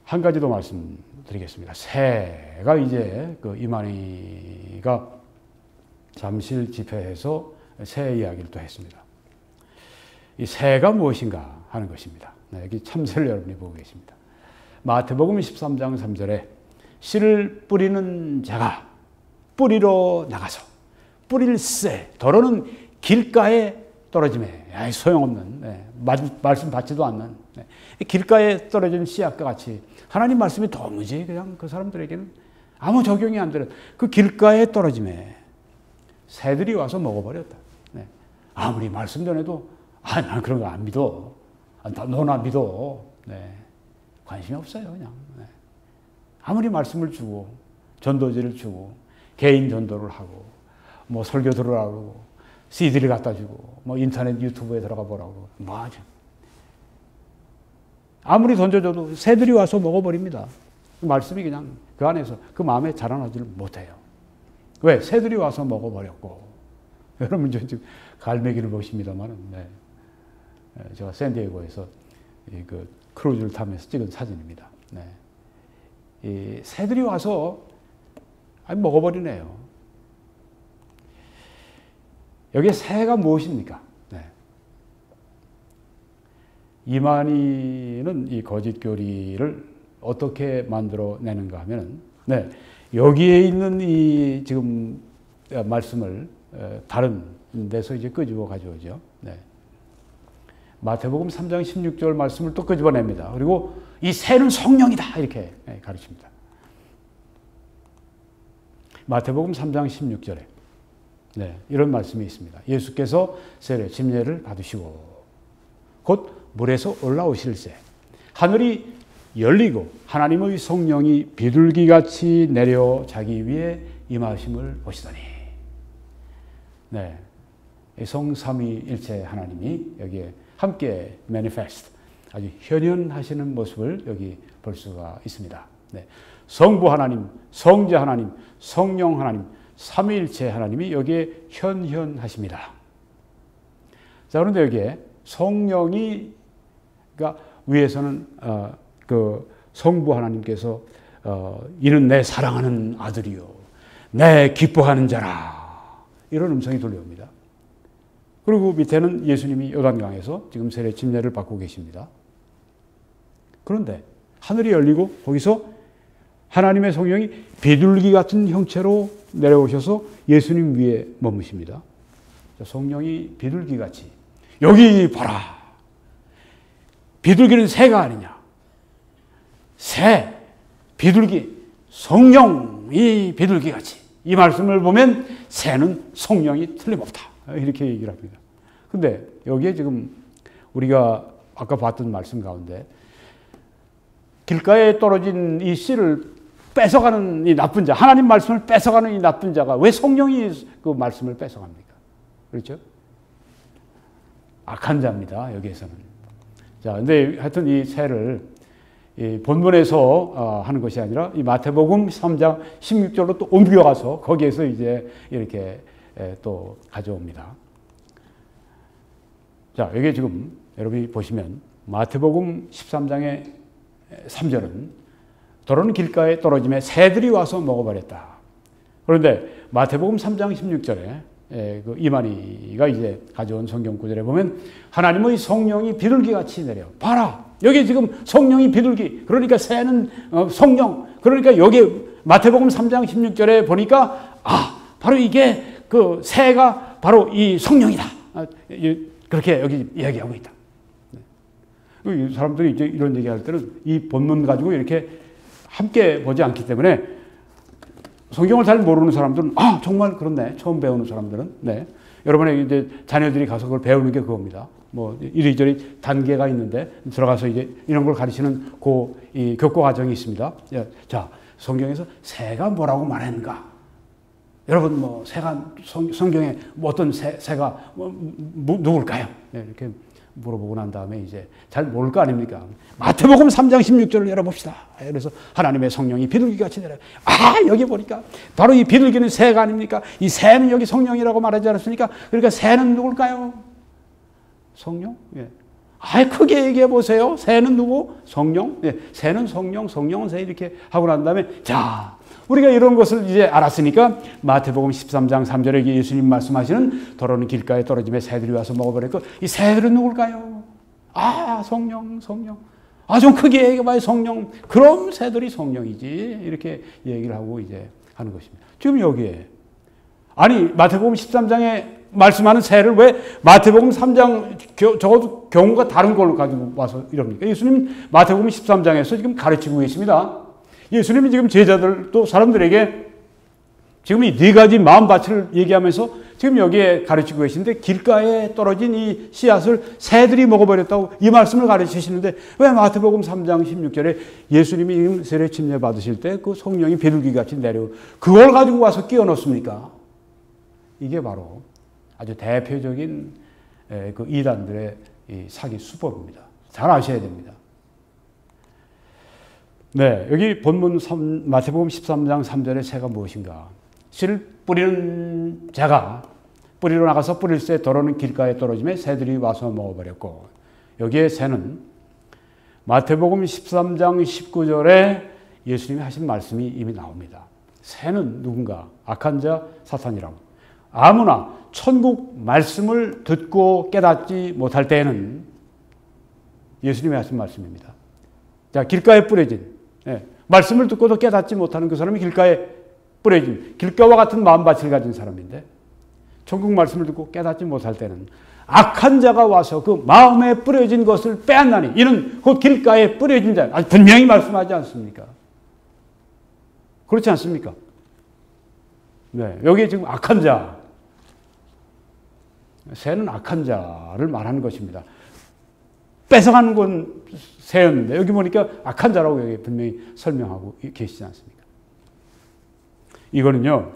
한 가지 더 말씀드리겠습니다. 새가 이제 그 이만희가 잠실 집회에서 새 이야기를 또 했습니다. 이 새가 무엇인가 하는 것입니다. 네, 여기 참새를 여러분이 보고 계십니다. 마태복음 13장 3절에 씨를 뿌리는 자가 뿌리러 나가서 뿌릴새 더러는 길가에 떨어짐에 소용없는 말씀 받지도 않는 길가에 떨어진 씨앗과 같이 하나님 말씀이 도무지 그냥 그 사람들에게는 아무 적용이 안 되는 그 길가에 떨어짐에 새들이 와서 먹어버렸다. 아무리 말씀 전해도 난 그런 거 안 믿어. 너나 믿어. 관심이 없어요. 그냥 아무리 말씀을 주고 전도지를 주고 개인 전도를 하고 뭐 설교 들으라고 CD를 갖다 주고 뭐 인터넷 유튜브에 들어가 보라고 뭐하죠. 아무리 던져줘도 새들이 와서 먹어버립니다. 말씀이 그냥 그 안에서 그 마음에 자라나지를 못해요. 왜? 새들이 와서 먹어버렸고. 여러분 지금 갈매기를 보십니다만 제가 샌디에고에서 그 크루즈를 타면서 찍은 사진입니다. 이 새들이 와서 먹어버리네요. 여기에 새가 무엇입니까? 이만희는 이 거짓교리를 어떻게 만들어내는가 하면, 여기에 있는 이 지금 말씀을 다른 데서 이제 끄집어 가져오죠. 마태복음 3장 16절 말씀을 또 끄집어냅니다. 그리고 이 새는 성령이다 이렇게 가르칩니다. 마태복음 3장 16절에 이런 말씀이 있습니다. 예수께서 세례 침례를 받으시고 곧 물에서 올라오실새 하늘이 열리고 하나님의 성령이 비둘기같이 내려 자기 위에 임하심을 보시더니 성삼위일체 하나님이 여기에 함께 manifest 아주 현현하시는 모습을 여기 볼 수가 있습니다. 성부 하나님, 성자 하나님, 성령 하나님, 삼위일체 하나님이 여기에 현현하십니다. 자, 그런데 여기에 성령이 그러니까 위에서는 그 성부 하나님께서 이는 내 사랑하는 아들이요 내 기뻐하는 자라 이런 음성이 들려옵니다. 그리고 밑에는 예수님이 요단강에서 지금 세례 침례를 받고 계십니다. 그런데 하늘이 열리고 거기서 하나님의 성령이 비둘기 같은 형체로 내려오셔서 예수님 위에 머무십니다. 성령이 비둘기같이 여기 봐라. 비둘기는 새가 아니냐. 새, 비둘기, 성령이 비둘기같이 이 말씀을 보면 새는 성령이 틀림없다. 이렇게 얘기를 합니다. 근데 여기에 지금 우리가 아까 봤던 말씀 가운데 길가에 떨어진 이 씨를 뺏어가는 이 나쁜 자, 하나님 말씀을 뺏어가는 이 나쁜 자가 왜 성령이 그 말씀을 뺏어갑니까? 그렇죠? 악한 자입니다. 여기에서는. 자, 근데 하여튼 이 새를 이 본문에서 하는 것이 아니라 이 마태복음 3장 16절로 또 옮겨가서 거기에서 이제 이렇게 또 가져옵니다. 자, 여기 지금 여러분이 보시면 마태복음 13장의 3절은 더러는 길가에 떨어짐에 새들이 와서 먹어버렸다. 그런데 마태복음 3장 16절에 그 이만희가 이제 가져온 성경 구절에 보면 하나님의 성령이 비둘기같이 내려 봐라. 여기 지금 성령이 비둘기. 그러니까 새는 성령. 그러니까 여기 마태복음 3장 16절에 보니까 바로 이게 그 새가 바로 이 성령이다. 그렇게 여기 이야기하고 있다. 사람들이 이제 이런 얘기할 때는 이 본문 가지고 이렇게 함께 보지 않기 때문에 성경을 잘 모르는 사람들은 정말 그렇네. 처음 배우는 사람들은 여러분의 이제 자녀들이 가서 그걸 배우는 게 그겁니다. 뭐 이리저리 단계가 있는데 들어가서 이제 이런 걸 가르치는 이 교과 과정이 있습니다. 자, 성경에서 새가 뭐라고 말했는가? 여러분 뭐 새가 성경에 뭐 어떤 새가 누굴까요? 이렇게 물어보고 난 다음에 이제 잘 모를 거 아닙니까? 마태복음 3장 16절을 열어봅시다. 그래서 하나님의 성령이 비둘기같이 내려. 여기 보니까 바로 이 비둘기는 새가 아닙니까? 이 새는 여기 성령이라고 말하지 않았습니까? 그러니까 새는 누굴까요? 성령? 크게 얘기해 보세요. 새는 누구? 성령. 네, 새는 성령, 성령은 새 이렇게 하고 난 다음에 자, 우리가 이런 것을 이제 알았으니까 마태복음 13장 3절에 예수님 말씀하시는 더러는 길가에 떨어짐에 새들이 와서 먹어버렸고 이 새들은 누굴까요? 성령, 성령. 좀 크게 얘기해봐요, 성령. 그럼 새들이 성령이지. 이렇게 얘기를 하고 이제 하는 것입니다. 지금 여기에. 마태복음 13장에 말씀하는 새를 왜 마태복음 3장, 적어도 경우가 다른 걸로 가지고 와서 이럽니까? 예수님 마태복음 13장에서 지금 가르치고 계십니다. 예수님이 지금 제자들 또 사람들에게 지금 이 네 가지 마음밭을 얘기하면서 지금 여기에 가르치고 계신데 길가에 떨어진 이 씨앗을 새들이 먹어버렸다고 이 말씀을 가르치시는데 왜 마태복음 3장 16절에 예수님이 세례 침례 받으실 때 그 성령이 비둘기같이 내려오고 그걸 가지고 와서 끼워 넣습니까? 이게 바로 아주 대표적인 그 이단들의 이 사기 수법입니다. 잘 아셔야 됩니다. 네, 여기 본문 마태복음 13장 3절의 새가 무엇인가? 씨를 뿌리는 자가 뿌리로 나가서 뿌릴새 더러는 길가에 떨어짐에 새들이 와서 먹어버렸고 여기에 새는 마태복음 13장 19절에 예수님이 하신 말씀이 이미 나옵니다. 새는 누군가? 악한 자 사탄이라고. 아무나 천국 말씀을 듣고 깨닫지 못할 때에는 예수님이 하신 말씀입니다. 자, 길가에 뿌려진 말씀을 듣고도 깨닫지 못하는 그 사람이 길가에 뿌려진 길가와 같은 마음밭을 가진 사람인데 천국 말씀을 듣고 깨닫지 못할 때는 악한 자가 와서 그 마음에 뿌려진 것을 빼앗나니 이는 곧 길가에 뿌려진 자. 분명히 말씀하지 않습니까? 그렇지 않습니까? 네, 여기에 지금 악한 자. 새는 악한 자를 말하는 것입니다. 뺏어가는 건 새였는데 여기 보니까 악한 자라고 여기 분명히 설명하고 계시지 않습니까? 이거는요.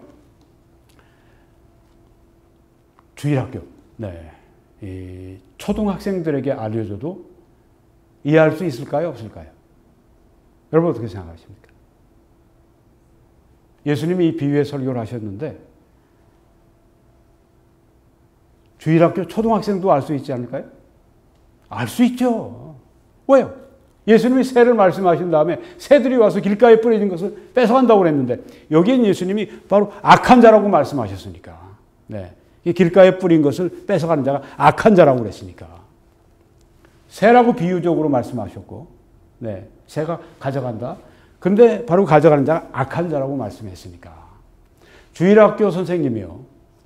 주일학교, 이 초등학생들에게 알려줘도 이해할 수 있을까요? 없을까요? 여러분 어떻게 생각하십니까? 예수님이 이 비유의 설교를 하셨는데 주일학교 초등학생도 알 수 있지 않을까요? 알 수 있죠. 왜요? 예수님이 새를 말씀하신 다음에 새들이 와서 길가에 뿌려진 것을 뺏어간다고 그랬는데 여기엔 예수님이 바로 악한 자라고 말씀하셨으니까. 이 길가에 뿌린 것을 뺏어가는 자가 악한 자라고 그랬으니까. 새라고 비유적으로 말씀하셨고, 새가 가져간다. 근데 바로 가져가는 자가 악한 자라고 말씀했으니까. 주일학교 선생님이요.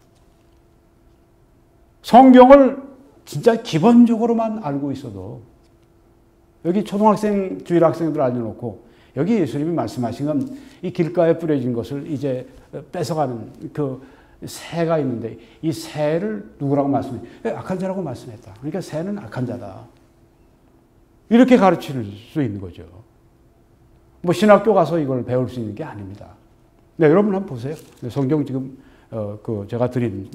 성경을 진짜 기본적으로만 알고 있어도 여기 초등학생, 주일학생들 알려놓고 여기 예수님이 말씀하신 건 이 길가에 뿌려진 것을 이제 뺏어가는 그 새가 있는데 이 새를 누구라고 말씀해? 악한 자라고 말씀했다. 그러니까 새는 악한 자다. 이렇게 가르칠 수 있는 거죠. 뭐 신학교 가서 이걸 배울 수 있는 게 아닙니다. 여러분 한번 보세요. 성경 지금 제가 드린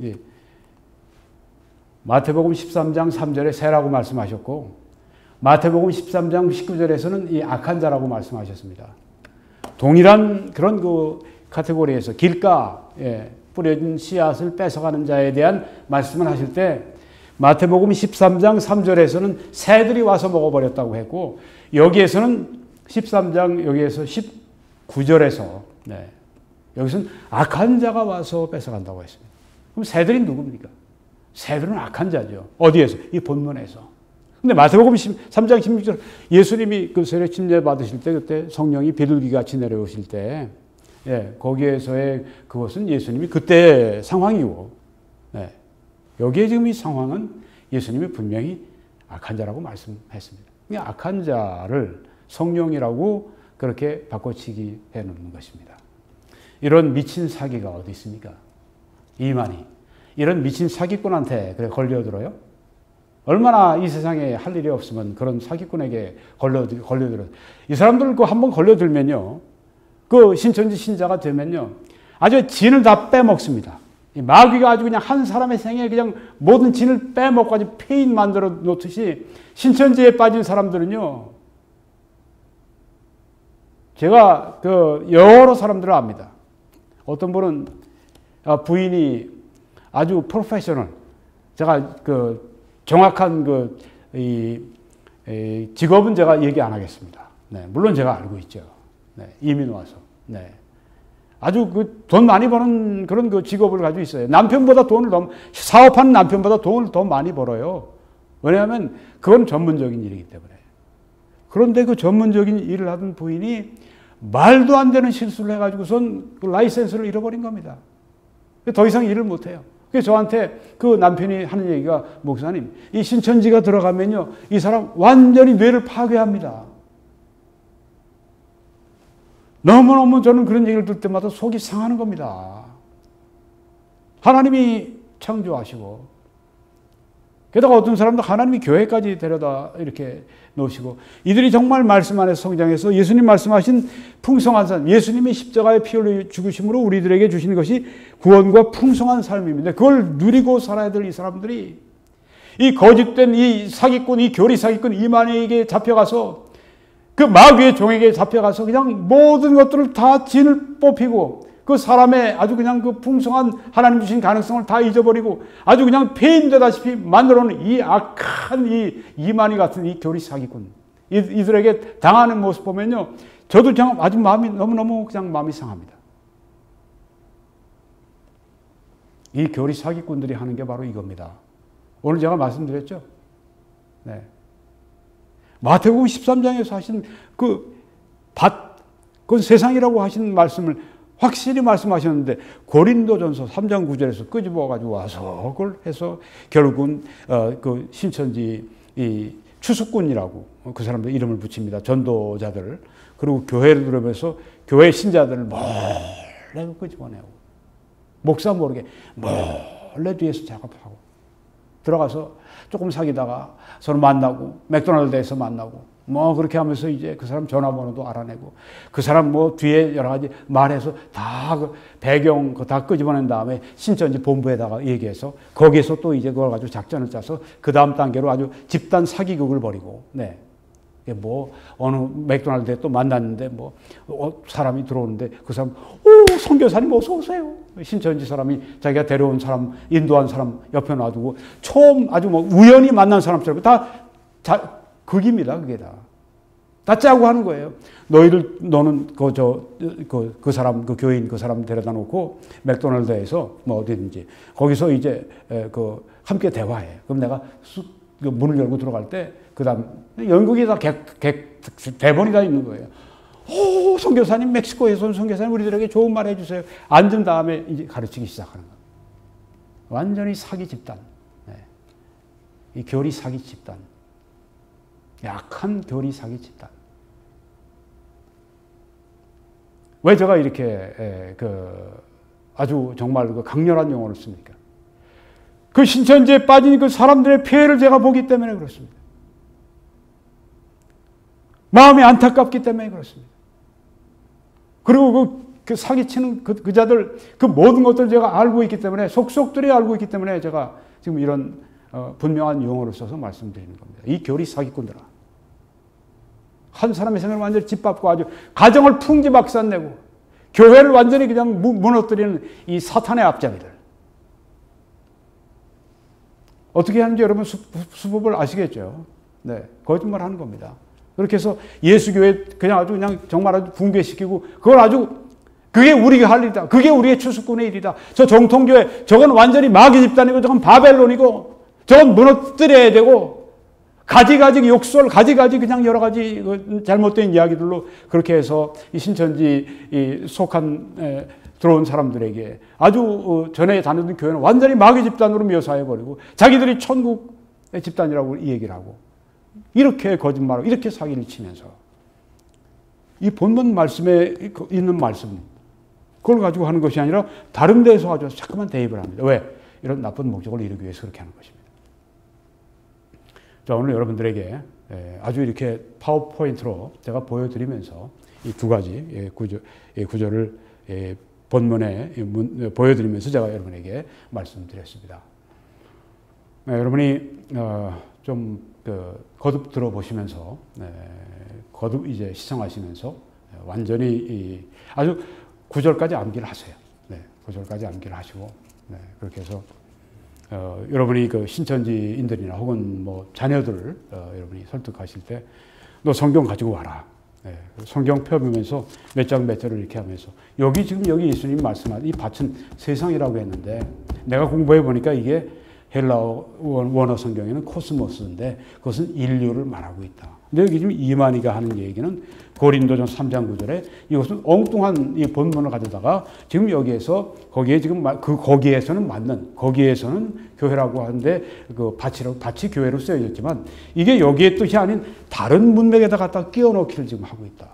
마태복음 13장 3절에 새라고 말씀하셨고 마태복음 13장 19절에서는 이 악한 자라고 말씀하셨습니다. 동일한 그런 그 카테고리에서 길가에 뿌려진 씨앗을 뺏어가는 자에 대한 말씀을 하실 때 마태복음 13장 3절에서는 새들이 와서 먹어버렸다고 했고 여기에서는 13장 여기에서 19절에서 여기서는 악한 자가 와서 뺏어간다고 했습니다. 그럼 새들이 누굽니까? 새들은 악한 자죠. 어디에서? 이 본문에서. 근데 마태복음 3장 16절 예수님이 그 세례 침례 받으실 때 그때 성령이 비둘기같이 내려오실 때 거기에서의 그것은 예수님이 그때 상황이고 여기에 지금 이 상황은 예수님이 분명히 악한 자라고 말씀했습니다. 악한 자를 성령이라고 그렇게 바꿔치기 해놓는 것입니다. 이런 미친 사기가 어디 있습니까? 이만희. 이런 미친 사기꾼한테 그래 걸려들어요? 얼마나 이 세상에 할 일이 없으면 그런 사기꾼에게 걸려들어요. 이 사람들 그 한번 걸려들면요. 그 신천지 신자가 되면요. 아주 진을 다 빼먹습니다. 이 마귀가 아주 그냥 한 사람의 생에 그냥 모든 진을 빼먹고 아주 폐인 만들어 놓듯이 신천지에 빠진 사람들은요. 제가 그 여러 사람들을 압니다. 어떤 분은 부인이 아주 프로페셔널, 제가 그 정확한 이 직업은 제가 얘기 안 하겠습니다. 네, 물론 제가 알고 있죠. 네, 이민 와서. 네. 아주 돈 많이 버는 그런 그 직업을 가지고 있어요. 남편보다 사업하는 남편보다 돈을 더 많이 벌어요. 왜냐하면 그건 전문적인 일이기 때문에. 그런데 그 전문적인 일을 하던 부인이 말도 안 되는 실수를 해가지고선 그 라이센스를 잃어버린 겁니다. 더 이상 일을 못해요. 그래서 저한테 그 남편이 하는 얘기가, 목사님, 이 신천지가 들어가면요, 이 사람 완전히 뇌를 파괴합니다. 너무너무 저는 그런 얘기를 들을 때마다 속이 상하는 겁니다. 하나님이 창조하시고, 게다가 어떤 사람도 하나님이 교회까지 데려다 이렇게 놓으시고, 이들이 정말 말씀 안에서 성장해서 예수님 말씀하신 풍성한 삶, 예수님이 십자가에 피 흘려 죽으심으로 우리들에게 주시는 것이 구원과 풍성한 삶입니다. 그걸 누리고 살아야 될 이 사람들이, 이 거짓된 이 사기꾼, 이 교리 사기꾼 이만희에게 잡혀가서, 그 마귀의 종에게 잡혀가서 그냥 모든 것들을 다 진을 뽑히고, 그 사람의 아주 그냥 그 풍성한 하나님 주신 가능성을 다 잊어버리고 아주 그냥 폐인되다시피 만들어놓은 이 악한 이 이만희 같은 이 교리 사기꾼, 이들에게 당하는 모습 보면요, 저도 그냥 아주 마음이 너무너무 그냥 마음이 상합니다. 이 교리 사기꾼들이 하는 게 바로 이겁니다. 오늘 제가 말씀드렸죠. 네. 마태복음 13장에서 하신 그 세상이라고 하신 말씀을 확실히 말씀하셨는데, 고린도전서 3장 9절에서 끄집어가지고 와서 그걸 해서 결국은 그 신천지 이 추수꾼이라고 그 사람들 이름을 붙입니다. 전도자들. 그리고 교회를 들으면서 교회 신자들을 몰래 끄집어내고, 목사 모르게 몰래 뒤에서 작업하고, 들어가서 조금 사귀다가 서로 만나고, 맥도날드에서 만나고, 그렇게 하면서 이제 그 사람 전화번호도 알아내고, 그 사람 뒤에 여러 가지 말해서 다 그 배경 다 끄집어낸 다음에 신천지 본부에다가 얘기해서 거기에서 또 이제 그걸 가지고 작전을 짜서 그 다음 단계로 아주 집단 사기극을 벌이고, 네. 어느 맥도날드에 또 만났는데 사람이 들어오는데 그 사람, 선교사님 어서 오세요. 신천지 사람이 자기가 데려온 사람, 인도한 사람 옆에 놔두고 처음 아주 우연히 만난 사람처럼 극입니다. 그게 다 짜고 하는 거예요. 너는 그 사람, 그 교인 그 사람 데려다 놓고 맥도날드에서 어디든지 거기서 이제 함께 대화해. 그럼 내가 문을 열고 들어갈 때 그다음 연극이 다 대본이 다 있는 거예요. 선교사님, 멕시코에서 온 선교사님 우리들에게 좋은 말 해주세요. 앉은 다음에 이제 가르치기 시작하는 거예요. 완전히 사기 집단. 네. 이 교리 사기 집단. 약한 교리 사기 집단. 왜 제가 이렇게 아주 정말 강렬한 용어를 씁니까? 그 신천지에 빠진 그 사람들의 피해를 제가 보기 때문에 그렇습니다. 마음이 안타깝기 때문에 그렇습니다. 그리고 그 사기치는 그 자들, 그 모든 것들을 제가 알고 있기 때문에, 속속들이 알고 있기 때문에 제가 지금 이런 분명한 용어를 써서 말씀드리는 겁니다. 이 교리 사기꾼들아. 한 사람의 생각을 완전히 짓밟고 아주 가정을 풍지박산내고 교회를 완전히 그냥 무너뜨리는 이 사탄의 앞잡이들. 어떻게 하는지 여러분 수법을 아시겠죠? 네, 거짓말 하는 겁니다. 그렇게 해서 예수교회 그냥 아주 그냥 정말 아주 붕괴시키고, 그걸 아주 그게 우리가 할 일이다. 그게 우리의 추수꾼의 일이다. 저 정통교회 저건 완전히 마귀 집단이고 저건 바벨론이고 저건 무너뜨려야 되고, 가지가지 욕설, 가지가지 그냥 여러 가지 잘못된 이야기들로 그렇게 해서 이 신천지 속한 들어온 사람들에게 아주 전에 다니던 교회는 완전히 마귀 집단으로 묘사해버리고 자기들이 천국의 집단이라고 얘기를 하고, 이렇게 거짓말하고 이렇게 사기를 치면서 이 본문 말씀에 있는 말씀, 그걸 가지고 하는 것이 아니라 다른 데서 가지고 자꾸만 대입을 합니다. 왜? 이런 나쁜 목적을 이루기 위해서 그렇게 하는 것입니다. 자, 오늘 여러분들에게 아주 이렇게 파워포인트로 제가 보여드리면서 이 두 가지 구절을 본문에 보여드리면서 제가 여러분에게 말씀드렸습니다. 여러분이 좀 거듭 들어보시면서, 거듭 이제 시청하시면서 완전히 아주 9절까지 암기를 하세요. 9절까지 암기를 하시고, 그렇게 해서 여러분이 그 신천지인들이나 혹은 뭐 자녀들 여러분이 설득하실 때 너 성경 가지고 와라. 성경 펴보면서 몇 장 몇 절을 이렇게 하면서 여기 지금 여기 예수님 말씀한 이 밭은 세상이라고 했는데 내가 공부해 보니까 이게 헬라어 원어 성경에는 코스모스인데 그것은 인류를 말하고 있다. 근데 여기 지금 이만희가 하는 얘기는 고린도전 3장 9절에 이것은 엉뚱한 이 본문을 가져다가 지금 여기에서 거기에 지금 거기에서는 맞는 거기에서는 교회라고 하는데 그 밭이 교회로 쓰여졌지만 이게 여기의 뜻이 아닌 다른 문맥에다 갖다 끼워 넣기를 지금 하고 있다.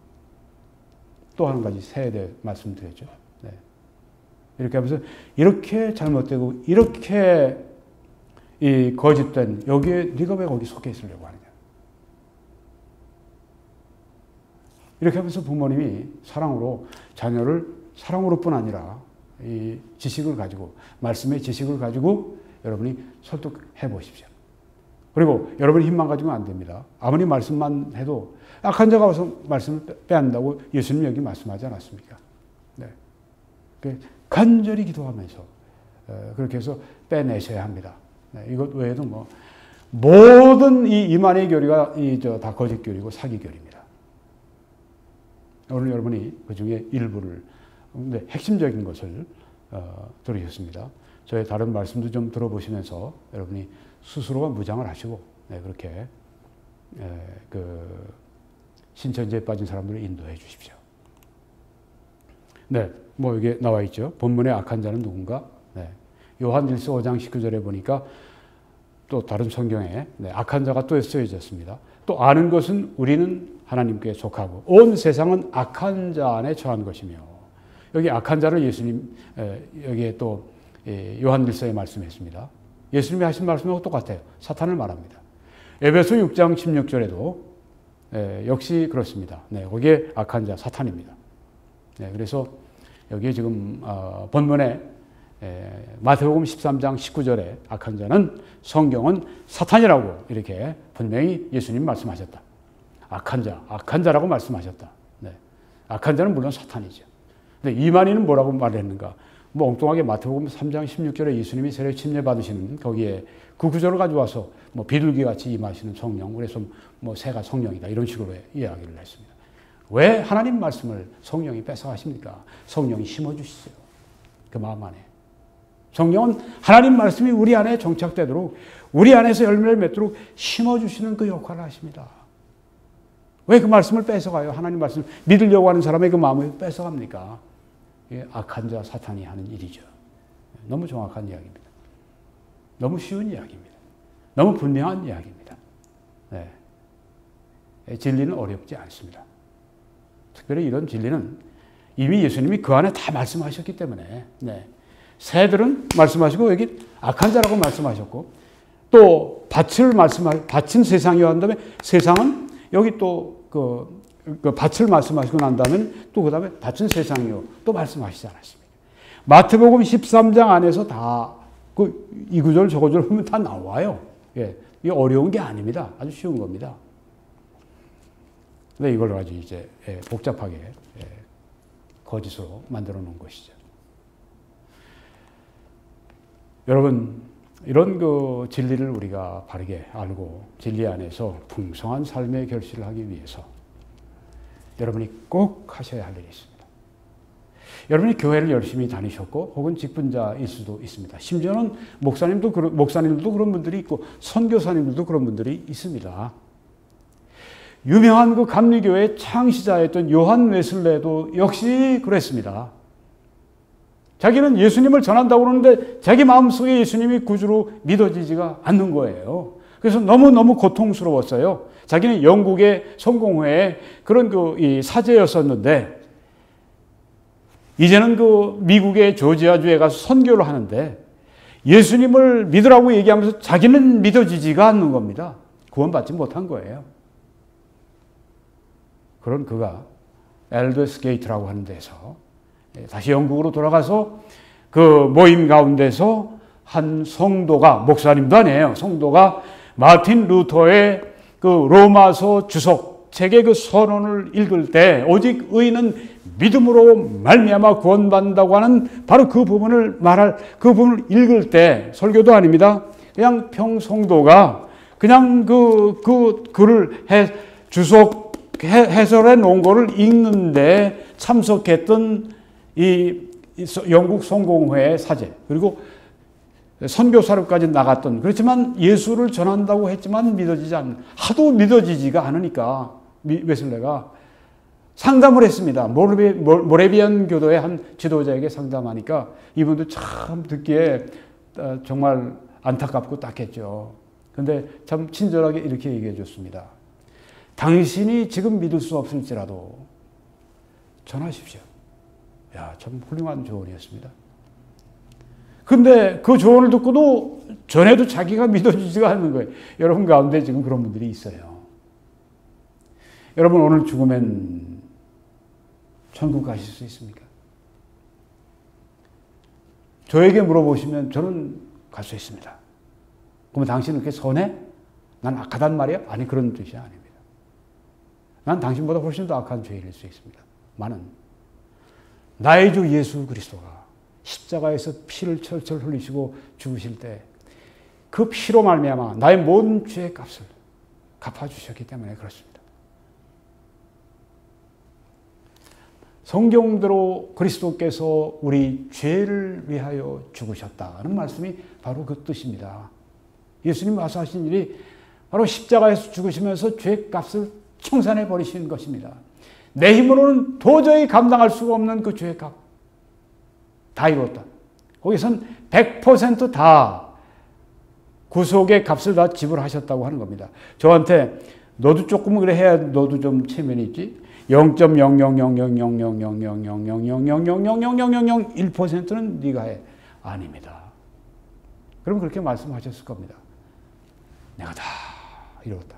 또 한 가지 세대 말씀드렸죠. 네. 이렇게 하면서 이렇게 잘못되고 이렇게 이 거짓된 여기에 네가 왜 거기 속해 있으려고 하느냐. 이렇게 하면서 부모님이 사랑으로 자녀를 사랑으로뿐 아니라 이 지식을 가지고 말씀의 지식을 가지고 여러분이 설득해 보십시오. 그리고 여러분이 힘만 가지고는 안 됩니다. 아무리 말씀만 해도 악한 자가 와서 말씀을 빼앗는다고 예수님 여기 말씀하지 않았습니까? 네. 간절히 기도하면서 그렇게 해서 빼내셔야 합니다. 네. 이것 외에도 뭐 모든 이 이만희 교리가 다 거짓 교리고 사기 교리입니다. 오늘 여러분이 그 중에 일부를 근데 핵심적인 것을 들으셨습니다. 저의 다른 말씀도 좀 들어보시면서 여러분이 스스로가 무장을 하시고 그렇게 그 신천지에 빠진 사람들을 인도해 주십시오. 네, 뭐 이게 나와 있죠. 본문의 악한 자는 누군가? 네. 요한일서 5장 19절에 보니까 또 다른 성경에 악한 자가 또 쓰여졌습니다. 또 아는 것은 우리는 하나님께 속하고 온 세상은 악한 자 안에 처한 것이며 여기 악한 자를 예수님 여기에 또 요한일서에 말씀했습니다. 예수님이 하신 말씀하고 똑같아요. 사탄을 말합니다. 에베소 6장 16절에도 역시 그렇습니다. 네, 거기에 악한 자 사탄입니다. 네, 그래서 여기에 지금 본문에 마태복음 13장 19절에 악한 자는 성경은 사탄이라고 이렇게 분명히 예수님 말씀하셨다. 악한 자라고 말씀하셨다. 네. 악한 자는 물론 사탄이죠. 근데 이만희는 뭐라고 말했는가? 뭐 엉뚱하게 마태복음 3장 16절에 예수님이 세례 침례 받으시는 거기에 그 구절을 가져와서 뭐 비둘기 같이 임하시는 성령, 그래서 뭐 새가 성령이다 이런 식으로 이야기를 했습니다. 왜 하나님 말씀을 성령이 뺏어가십니까? 성령이 심어주시죠. 그 마음 안에. 성령은 하나님 말씀이 우리 안에 정착되도록 우리 안에서 열매를 맺도록 심어주시는 그 역할을 하십니다. 왜 그 말씀을 뺏어가요? 하나님 말씀 믿으려고 하는 사람의 그 마음을 뺏어갑니까? 이게 악한 자 사탄이 하는 일이죠. 너무 정확한 이야기입니다. 너무 쉬운 이야기입니다. 너무 분명한 이야기입니다. 네. 진리는 어렵지 않습니다. 특별히 이런 진리는 이미 예수님이 그 안에 다 말씀하셨기 때문에 네. 새들은 말씀하시고 여기 악한 자라고 말씀하셨고 또 밭은 세상이요 한 다음에 세상은 여기 또 그 밭을 말씀하시고 난 다음에 또 그 다음에 밭은 세상이요 또 말씀하시지 않았습니까? 마태복음 13장 안에서 다 이 구절 저 구절 하면 다 나와요. 예, 이게 어려운 게 아닙니다. 아주 쉬운 겁니다. 근데 이걸 가지고 이제 복잡하게 거짓으로 만들어 놓은 것이죠. 여러분, 이런 그 진리를 우리가 바르게 알고 진리 안에서 풍성한 삶의 결실을 하기 위해서 여러분이 꼭 하셔야 할 일이 있습니다. 여러분이 교회를 열심히 다니셨고 혹은 직분자일 수도 있습니다. 심지어는 목사님들도 그런 분들이 있고 선교사님들도 그런 분들이 있습니다. 유명한 그 감리교회의 창시자였던 요한 웨슬레도 역시 그랬습니다. 자기는 예수님을 전한다고 그러는데 자기 마음속에 예수님이 구주로 믿어지지가 않는 거예요. 그래서 너무너무 고통스러웠어요. 자기는 영국의 성공회의 그런 이 사제였었는데 이제는 그 미국의 조지아주에 가서 선교를 하는데 예수님을 믿으라고 얘기하면서 자기는 믿어지지가 않는 겁니다. 구원받지 못한 거예요. 그런 그가 엘더스 게이트라고 하는 데서 다시 영국으로 돌아가서 그 모임 가운데서 한 성도가, 목사님도 아니에요. 성도가 마틴 루터의 그 로마서 주석 책의 그 선언을 읽을 때 오직 의인은 믿음으로 말미암아 구원받는다고 하는 바로 그 부분을 그 부분을 읽을 때 설교도 아닙니다. 그냥 평성도가 그냥 그 글을 해설해 놓은 거를 읽는데 참석했던 이 영국 성공회의 사제, 그리고 선교사로까지 나갔던, 그렇지만 예수를 전한다고 했지만 하도 믿어지지가 않으니까 웨슬레가 상담을 했습니다. 모레비안 교도의 한 지도자에게 상담하니까 이분도 참 듣기에 정말 안타깝고 딱했죠. 근데 참 친절하게 이렇게 얘기해 줬습니다. 당신이 지금 믿을 수 없을지라도 전하십시오. 야, 참 훌륭한 조언이었습니다. 근데 그 조언을 듣고도 전에도 자기가 믿어지지가 않는 거예요. 여러분 가운데 지금 그런 분들이 있어요. 여러분 오늘 죽으면 천국 가실 수 있습니까? 저에게 물어보시면 저는 갈 수 있습니다. 그러면 당신은 그렇게 선해? 난 악하단 말이야? 아니, 그런 뜻이 아닙니다. 난 당신보다 훨씬 더 악한 죄인일 수 있습니다. 많은 나의 주 예수 그리스도가 십자가에서 피를 철철 흘리시고 죽으실 때 그 피로 말미암아 나의 모든 죄의 값을 갚아주셨기 때문에 그렇습니다. 성경대로 그리스도께서 우리 죄를 위하여 죽으셨다는 말씀이 바로 그 뜻입니다. 예수님 와서 하신 일이 바로 십자가에서 죽으시면서 죄의 값을 청산해 버리신 것입니다. 내 힘으로는 도저히 감당할 수가 없는 그 죄의 값 다 이뤘다. 거기선 100% 다 구속의 값을 다 지불하셨다고 하는 겁니다. 저한테 너도 조금 그래 해야 너도 좀 체면이 있지. 0.0000000000000000001%는 네가 해. 아닙니다. 그럼 그렇게 말씀하셨을 겁니다. 내가 다 이뤘다.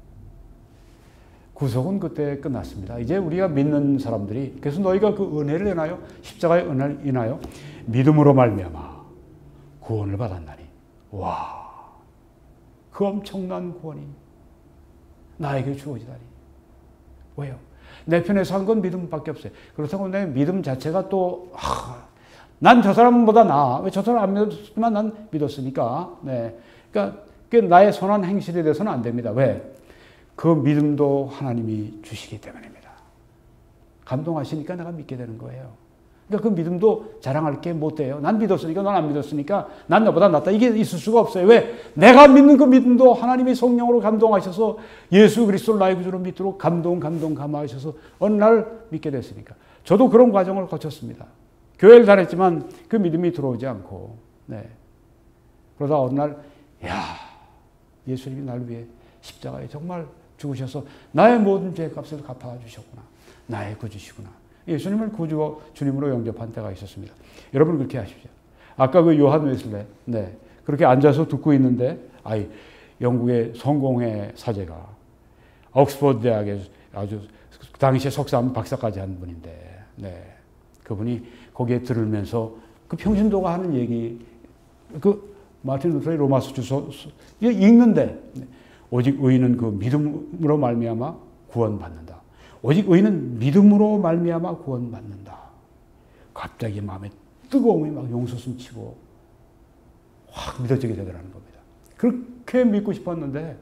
구속은 그때 끝났습니다. 이제 우리가 믿는 사람들이, 그래서 너희가 그 은혜를 인하여, 십자가의 은혜를 인하여 믿음으로 말미암아 구원을 받았나니. 와, 그 엄청난 구원이 나에게 주어지다니. 왜요? 내 편에서 한 건 믿음밖에 없어요. 그렇다고 내 믿음 자체가 또 난 저 사람보다 나아. 왜 저 사람 안 믿었지만 난 믿었으니까. 네. 그러니까 나의 선한 행실에 대해서는 안 됩니다. 왜? 그 믿음도 하나님이 주시기 때문입니다. 감동하시니까 내가 믿게 되는 거예요. 그러니까 그 믿음도 자랑할 게 못 돼요. 난 믿었으니까, 넌 안 믿었으니까, 난 너보다 낫다. 이게 있을 수가 없어요. 왜? 내가 믿는 그 믿음도 하나님이 성령으로 감동하셔서 예수 그리스도를 나의 구주로 믿도록 감화하셔서 어느 날 믿게 됐으니까. 저도 그런 과정을 거쳤습니다. 교회를 다녔지만 그 믿음이 들어오지 않고, 네. 그러다 어느 날, 예수님이 나를 위해 십자가에 정말 죽으셔서 나의 모든 죄의 값을 갚아주셨구나. 나의 구주시구나. 예수님을 구주와 주님으로 영접한 때가 있었습니다. 여러분 그렇게 하십시오. 아까 그 요한 웨슬레, 네, 그렇게 앉아서 듣고 있는데, 영국의 성공회 사제가 옥스퍼드 대학에 아주 당시에 석사, 박사까지 한 분인데, 네, 그분이 거기에 들으면서 그 평신도가 하는 얘기, 그 마틴 루터의 로마서 주소 읽는데, 오직 의인은 그 믿음으로 말미암아 구원받는다. 오직 의인은 믿음으로 말미암아 구원받는다. 갑자기 마음에 뜨거움이 막 용솟음치고 확 믿어지게 되더라는 겁니다. 그렇게 믿고 싶었는데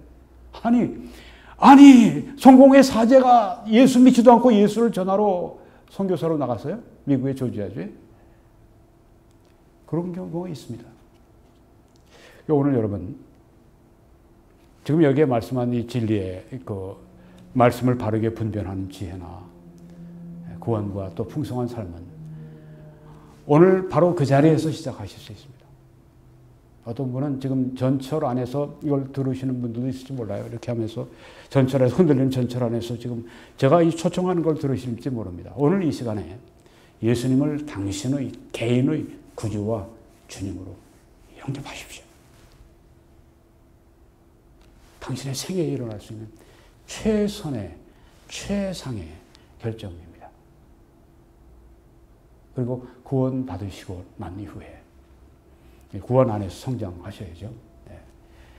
아니 성공의 사제가 예수 믿지도 않고 예수를 전하러 선교사로 나갔어요? 미국의 조지아주에. 그런 경우가 있습니다. 오늘 여러분 지금 여기에 말씀한 이 진리의 그 말씀을 바르게 분별하는 지혜나 구원과 또 풍성한 삶은 오늘 바로 그 자리에서 시작하실 수 있습니다. 어떤 분은 지금 전철 안에서 이걸 들으시는 분들도 있을지 몰라요. 이렇게 하면서 전철에서 흔들리는 전철 안에서 지금 제가 이 초청하는 걸 들으실지 모릅니다. 오늘 이 시간에 예수님을 당신의 개인의 구주와 주님으로 영접하십시오. 당신의 생애에 일어날 수 있는 최선의, 최상의 결정입니다. 그리고 구원 받으시고 난 이후에 구원 안에서 성장하셔야죠.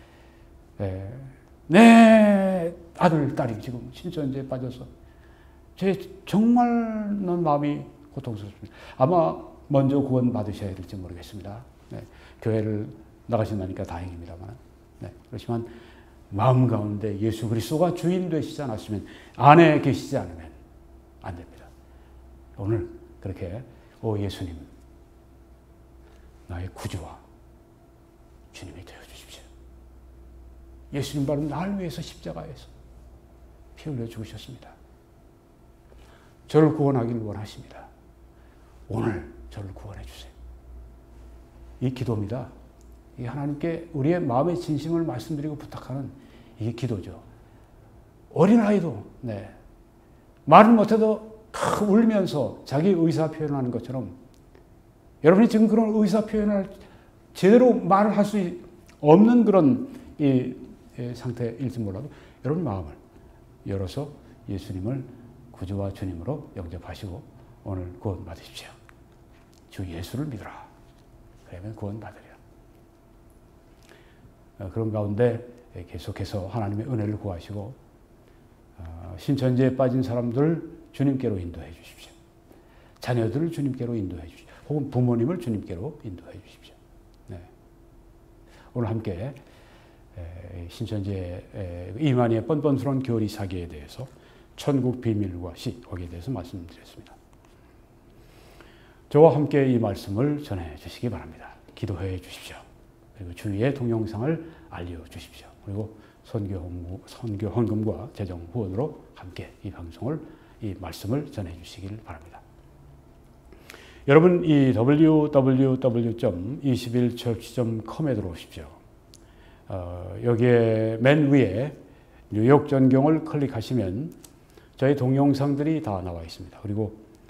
네. 내 아들, 딸이 지금 신천지에 빠져서 정말 난 마음이 고통스럽습니다. 아마 먼저 구원 받으셔야 될지 모르겠습니다. 네, 교회를 나가신다니까 다행입니다만. 네, 그렇지만 마음 가운데 예수 그리스도가 주인 되시지 않았으면, 안에 계시지 않으면 안 됩니다. 오늘 그렇게 오 예수님, 나의 구주와 주님이 되어주십시오. 예수님 바로 날 위해서 십자가에서 피 흘려 죽으셨습니다. 저를 구원하기를 원하십니다. 오늘 저를 구원해 주세요. 이 기도입니다. 이 하나님께 우리의 마음의 진심을 말씀드리고 부탁하는 이게 기도죠. 어린아이도 말은 못해도 울면서 자기 의사 표현하는 것처럼, 여러분이 지금 그런 의사 표현을 제대로 말을 할 수 없는 그런 상태일지 몰라도 여러분 마음을 열어서 예수님을 구주와 주님으로 영접하시고 오늘 구원 받으십시오. 주 예수를 믿으라. 그러면 구원 받으리라. 그런 가운데 계속해서 하나님의 은혜를 구하시고 신천지에 빠진 사람들 주님께로 인도해 주십시오. 자녀들을 주님께로 인도해 주십시오. 혹은 부모님을 주님께로 인도해 주십시오. 네. 오늘 함께 신천지의 이만희의 뻔뻔스러운 교리 사기에 대해서 천국 비밀과 시, 거기에 대해서 말씀드렸습니다. 저와 함께 이 말씀을 전해 주시기 바랍니다. 기도해 주십시오. 그리고 주위에 동영상을 알려주십시오. 그리고 선교 헌금과 재정 후원으로 함께 이 방송을, 이 말씀을 전해 주시길 바랍니다. 여러분, 이 www.21church.com에 들어오십시오. 여기에 맨 위에 뉴욕 전경을 클릭하시면 저희 동영상들이 다 나와 있습니다. 그리고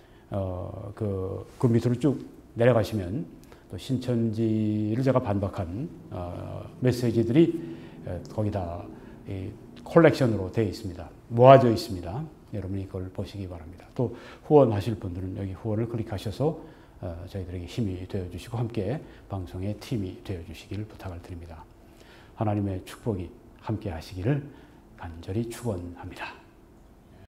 그 밑으로 쭉 내려가시면 또 신천지를 제가 반박한 메시지들이 거기다 콜렉션으로 되어 있습니다. 모아져 있습니다. 여러분이 그걸 보시기 바랍니다. 또 후원하실 분들은 여기 후원을 클릭하셔서 저희들에게 힘이 되어주시고 함께 방송의 팀이 되어주시기를 부탁을 드립니다. 하나님의 축복이 함께 하시기를 간절히 축원합니다.